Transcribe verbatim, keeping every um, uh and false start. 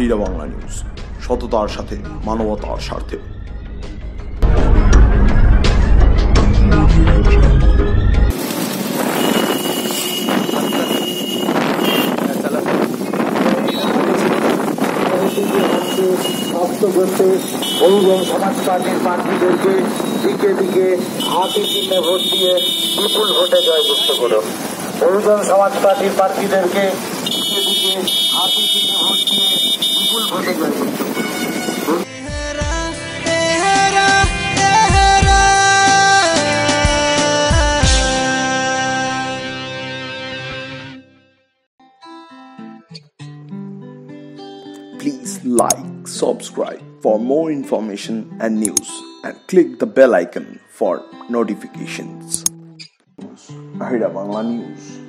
আহিরা Bangla news, সততার সাথে মানবতার স্বার্থে। বহুজন সমাজ পার্টির প্রার্থীদেরকে দিকে দিকে হাতি চিহ্নে ভোট দিয়ে বিপুল ভোটে জয়যুক্ত করুন। বহুজন সমাজ পার্টির প্রার্থীদেরকে দিকে দিকে হাতি চিহ্নে ভোট দিয়ে বিপুল ভোটে জয়যুক্ত করুন। Please like, subscribe for more information and news, and click the bell icon for notifications. Ahira Bangla news.